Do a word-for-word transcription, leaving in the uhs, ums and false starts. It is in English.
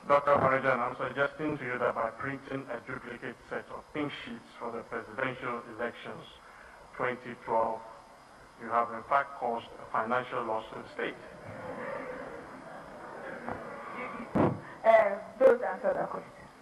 Doctor Afari Gyan, I'm suggesting to you that by printing a duplicate set of pink sheets for the presidential elections twenty twelve, you have in fact caused a financial loss to the state. Uh, those answer the question.